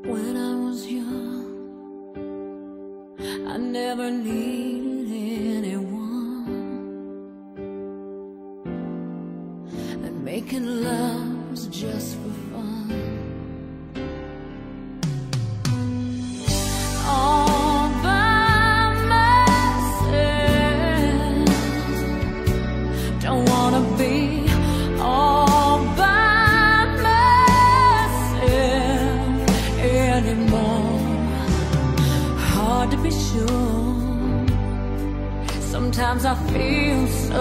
When I was young, I never needed anyone, and making love was just for fun. All by myself, don't wanna be all by myself anymore. Hard to be sure. Sometimes I feel so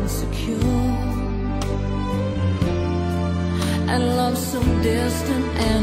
insecure, and love so distant and